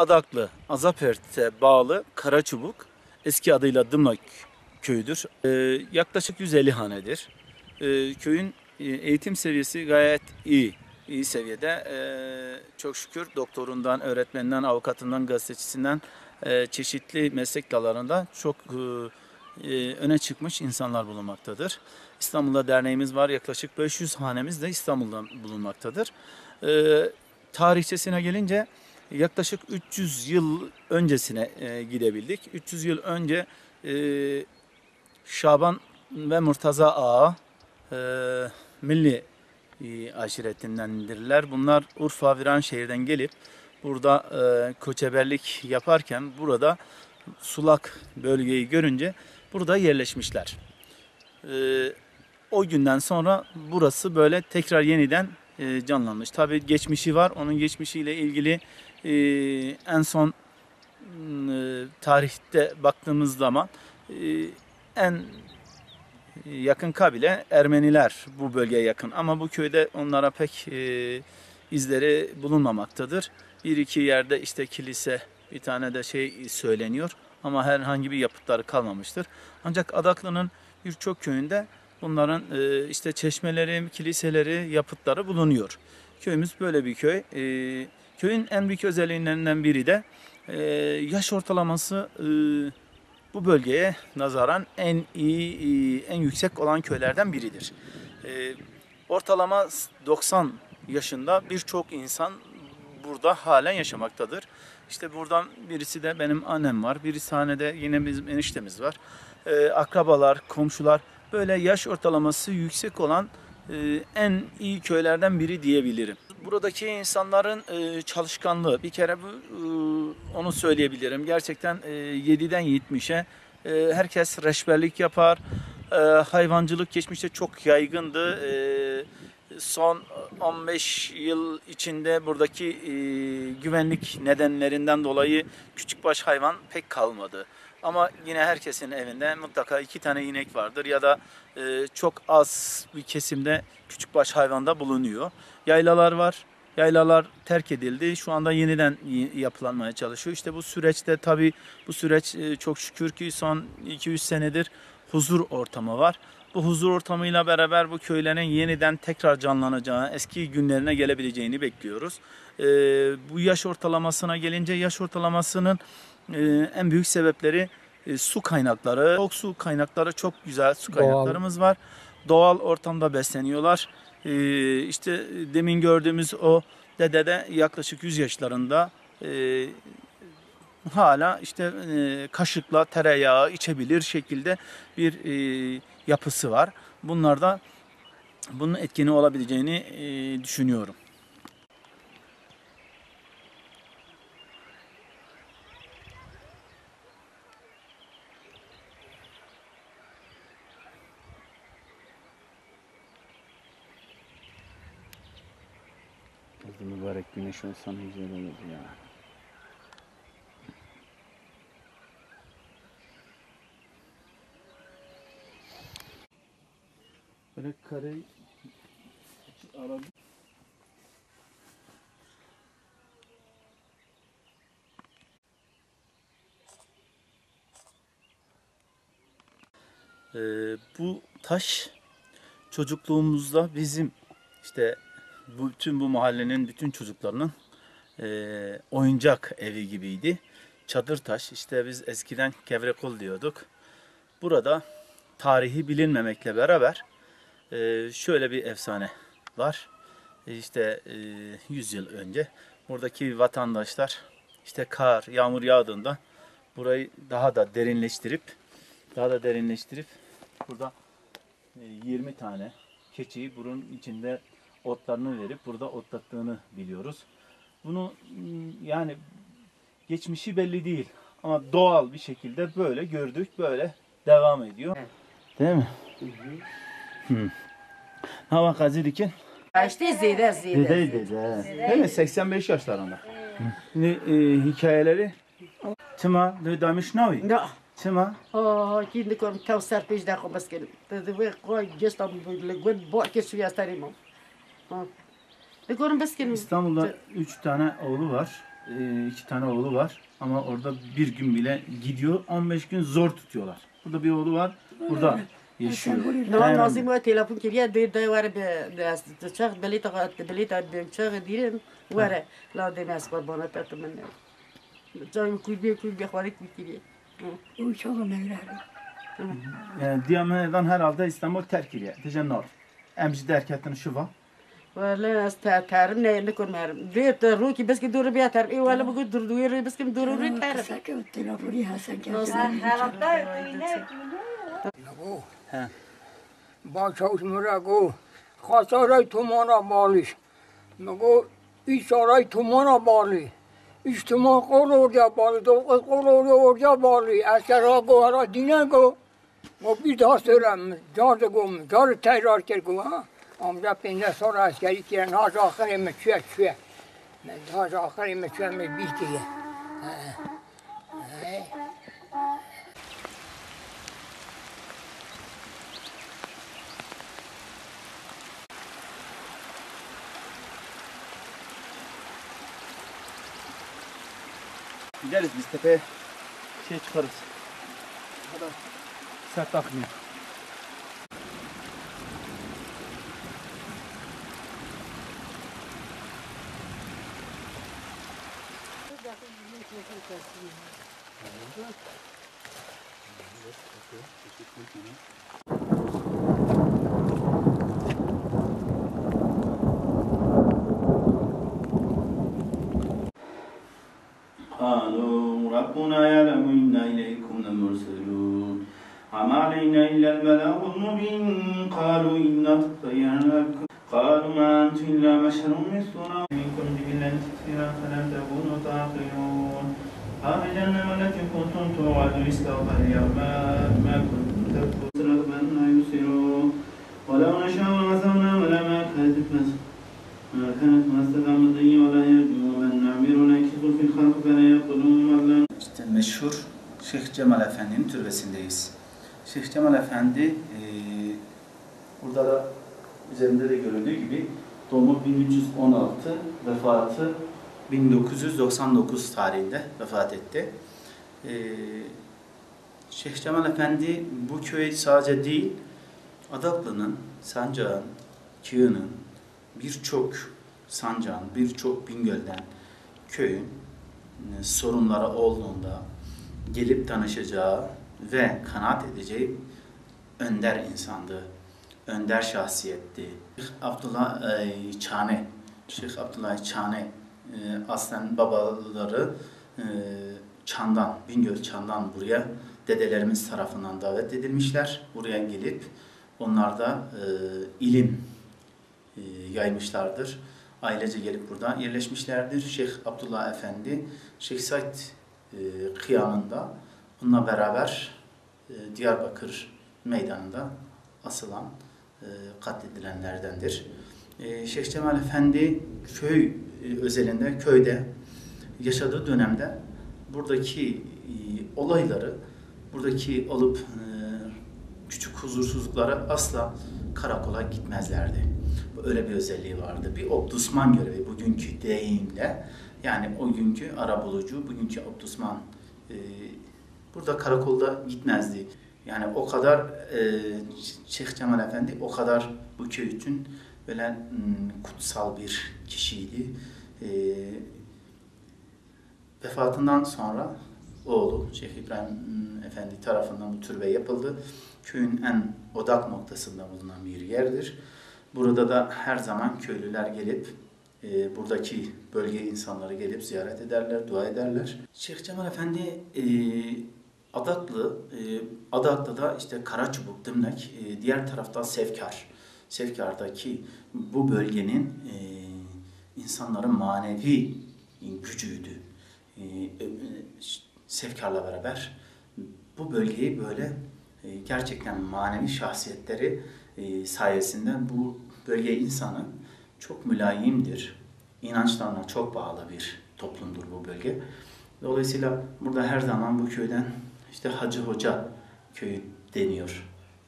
Adaklı, Azapert'e bağlı Karaçubuk, eski adıyla Dımla köyüdür. Yaklaşık 150 hanedir. Köyün eğitim seviyesi gayet iyi seviyede. Çok şükür doktorundan, öğretmeninden, avukatından, gazetecisinden çeşitli meslek dallarında çok öne çıkmış insanlar bulunmaktadır. İstanbul'da derneğimiz var. Yaklaşık 500 hanemiz de İstanbul'da bulunmaktadır. Tarihçesine gelince yaklaşık 300 yıl öncesine gidebildik. 300 yıl önce Şaban ve Murtaza Ağa Milli aşiretindendirler. Bunlar Urfa Viranşehir'den gelip burada koçeberlik yaparken burada sulak bölgeyi görünce burada yerleşmişler. O günden sonra burası böyle tekrar yeniden canlanmış. Tabii geçmişi var. Onun geçmişiyle ilgili en son tarihte baktığımız zaman en yakın kabile Ermeniler bu bölgeye yakın. Ama bu köyde onlara pek izleri bulunmamaktadır. Bir iki yerde işte kilise, bir tane de şey söyleniyor. Ama herhangi bir yapıtları kalmamıştır. Ancak Adaklı'nın birçok köyünde bunların işte çeşmeleri, kiliseleri, yapıtları bulunuyor. Köyümüz böyle bir köy. Köyün en büyük özelliklerinden biri de yaş ortalaması bu bölgeye nazaran en iyi, en yüksek olan köylerden biridir. Ortalama 90 yaşında birçok insan burada halen yaşamaktadır. İşte buradan birisi de benim annem var. Bir tane de yine bizim eniştemiz var. Akrabalar, komşular böyle yaş ortalaması yüksek olan en iyi köylerden biri diyebilirim. Buradaki insanların çalışkanlığı bir kere onu söyleyebilirim. Gerçekten 7'den 70'e herkes reçberlik yapar. Hayvancılık geçmişte çok yaygındı. Son 15 yıl içinde buradaki güvenlik nedenlerinden dolayı küçükbaş hayvan pek kalmadı. Ama yine herkesin evinde mutlaka 2 tane inek vardır ya da çok az bir kesimde küçükbaş hayvan da bulunuyor. Yaylalar var. Yaylalar terk edildi. Şu anda yeniden yapılanmaya çalışıyor. İşte bu süreçte tabii bu süreç çok şükür ki son 200 senedir huzur ortamı var. Bu huzur ortamıyla beraber bu köylerin yeniden tekrar canlanacağı, eski günlerine gelebileceğini bekliyoruz. Bu yaş ortalamasına gelince yaş ortalamasının en büyük sebepleri su kaynakları. Çok su kaynakları, çok güzel su kaynaklarımız var. Doğal ortamda besleniyorlar. İşte demin gördüğümüz o dede de yaklaşık 100 yaşlarında hala işte kaşıkla tereyağı içebilir şekilde bir yapısı var. Bunlar da bunun etkeni olabileceğini düşünüyorum. Mübarek güneş olsa ne güzel olurdu ya. Böyle kare arabi. Bu taş çocukluğumuzda bizim işte bütün bu mahallenin bütün çocuklarının oyuncak evi gibiydi. Çadır taş, işte biz eskiden Kevrekol diyorduk. Burada tarihi bilinmemekle beraber şöyle bir efsane var. İşte 100 yıl önce buradaki vatandaşlar işte kar, yağmur yağdığında burayı daha da derinleştirip burada 20 tane keçiyi bunun içinde otlarını verip burada otlattığını biliyoruz. Bunu yani geçmişi belli değil ama doğal bir şekilde böyle gördük, böyle devam ediyor. Değil mi? Hava kazıdıkken İşte zede. Değil mi? 85 yaşlarında. Şimdi hikayeleri Tıma demiş navi. Ja. Tıma Şimdi kom Kevser peşden komas gelip. Dedi ve koy gestam legwen boy ke suya starimam. Ne korum baskelim. İstanbul'da 3 tane oğlu var. 2 tane oğlu var ama orada bir gün bile gidiyor, 15 gün zor tutuyorlar. Burada bir oğlu var, burada yaşıyor. No, Hemen- nazım o telefon kiriye de var be de çak belita be çak dirim var la de mes kurbana tatmen. Çay kuy be xwarik kiriye. O çok önemli. Yani Diyamen'den herhalde İstanbul terk ediyor. Diyeceğim ne olur? Emci derketini şu var. Valla az tarim ne kurmarım. De ruki bes ki dur bir tarim. Valla bu dur dur bes ki dur dur tarim. Sakın telefonu Hasan He. Başavuz murago, Hasaray tumana bağlış. Mego, İsaray tumana bağlı. İçtima kol oraya bağlı, dokuz kol oraya bağlı. Esker go ara dine go. O bir daha söylem, cardı go, cardı tekrar ker go ha. Amca pinde sonra askeri kiren, haz ahire me çüye çüye. Haz ahire me çüye me bildiye. Gideriz biz tepeye şey çıkarız. Sert akmıyor. قالوا ربنا يعلم إنا إليكم لمرسلون وما علينا إلا البلاغ المبين قالوا إنا تطيرنا بكم قالوا ما أنتم إلا بشر مثلنا منكم جبلا كثيرا فلم تكونوا تعقلون قال جهنم التي كنتم توعدون استوفى اليوم ما كنتم تكفرون رغبا يبصرون ولو نشاء لعثرنا ولا ما كانت مستدعى مضي ولا يرجو من نعمر نكسب في الخلق فلا يقولون مبلغ. İşte meşhur Şeyh Cemal Efendi'nin türbesindeyiz. Şeyh Cemal Efendi burada da üzerinde de görüldüğü gibi doğumu 1316, vefatı 1999 tarihinde vefat etti. Şeyh Cemal Efendi bu köy sadece değil, Adaklı'nın, Sancak'ın, Kığı'nın, birçok Sancak'ın, birçok Bingöl'den köyün sorunları olduğunda gelip tanışacağı ve kanaat edeceği önder insandı, önder şahsiyetti. Şeyh Abdullah Çane aslen babaları Çan'dan, Bingöl Çan'dan buraya dedelerimiz tarafından davet edilmişler. Buraya gelip onlar da ilim yaymışlardır. Ailece gelip burada yerleşmişlerdir. Şeyh Abdullah Efendi, Şeyh Said kıyamında onunla beraber Diyarbakır meydanında asılan, katledilenlerdendir. Şeyh Cemal Efendi köy özelinde, köyde yaşadığı dönemde buradaki olayları, buradaki olup küçük huzursuzluklara asla karakola gitmezlerdi. Öyle bir özelliği vardı. Bir obdusman görevi bugünkü deyimle, yani o günkü arabulucu, bugünkü obdusman burada karakolda gitmezdi. Yani o kadar Şeyh Cemal Efendi o kadar bu köy için böyle kutsal bir kişiydi. Vefatından sonra oğlu Şeyh İbrahim Efendi tarafından bu türbe yapıldı. Köyün en odak noktasında bulunan bir yerdir. Burada da her zaman köylüler gelip buradaki bölge insanları gelip ziyaret ederler, dua ederler. Şeyh Cemal Efendi Adaklı, Adaklı'da işte Karaçubuk, Dımnek, diğer tarafta Sevkar. Sevkar'daki bu bölgenin insanların manevi gücüydü. Sevkar'la beraber bu bölgeyi böyle gerçekten manevi şahsiyetleri sayesinde bu bölge insanı çok mülayimdir. İnançlarına çok bağlı bir toplumdur bu bölge. Dolayısıyla burada her zaman bu köyden işte Hacı Hoca köyü deniyor.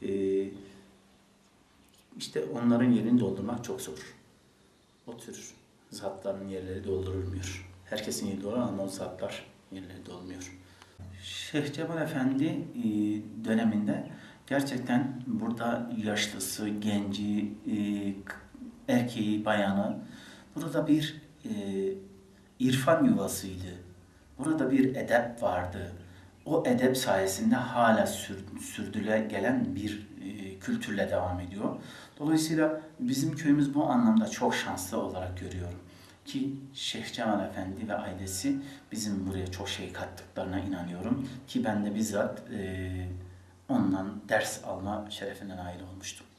İşte onların yerini doldurmak çok zor. O tür zatların yerleri doldurulmuyor. herkesin yeri dolar ama o zatlar yerleri dolmuyor. Şeyh Cemal Efendi döneminde gerçekten burada yaşlısı, genci, erkeği, bayanı, burada bir irfan yuvasıydı. Burada bir edep vardı. O edep sayesinde hala sürdürüle gelen bir kültürle devam ediyor. Dolayısıyla bizim köyümüz bu anlamda çok şanslı olarak görüyorum. Ki Şeyh Cemal Efendi ve ailesi bizim buraya çok şey kattıklarına inanıyorum. Ki ben de bizzat ondan ders alma şerefine nail olmuştum.